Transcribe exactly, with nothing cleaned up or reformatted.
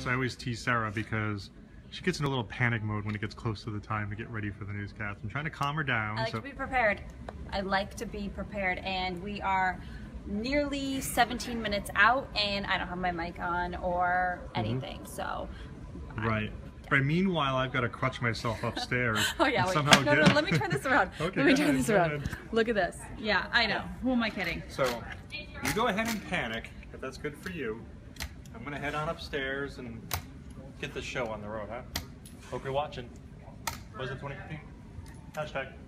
I always tease Sarah because she gets in a little panic mode when it gets close to the time to get ready for the newscast. I'm trying to calm her down. I like so. to be prepared. I like to be prepared, and we are nearly seventeen minutes out, and I don't have my mic on or anything, mm-hmm. so. Right. Right. Meanwhile, I've got to crutch myself upstairs. Oh yeah. And wait. somehow no, get... no. Let me turn this around. Okay, let me turn ahead, this around. Ahead. Look at this. Yeah, I know. Who am I kidding? So, you go ahead and panic if that's good for you. I'm gonna head on upstairs and get the show on the road, huh? Hope you're watching. Was it twenty fifteen? Hashtag.